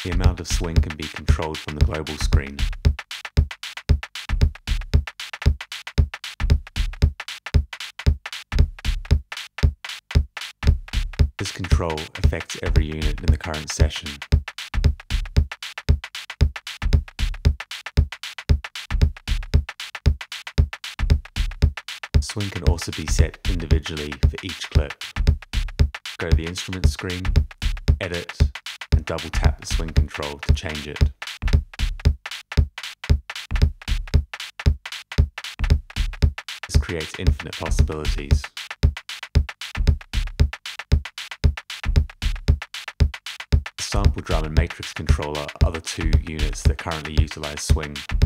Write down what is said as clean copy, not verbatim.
The amount of swing can be controlled from the global screen. This control affects every unit in the current session. Swing can also be set individually for each clip. Go to the instrument screen, edit, and double tap the swing control to change it. This creates infinite possibilities. The sample drum and matrix controller are the two units that currently utilize swing.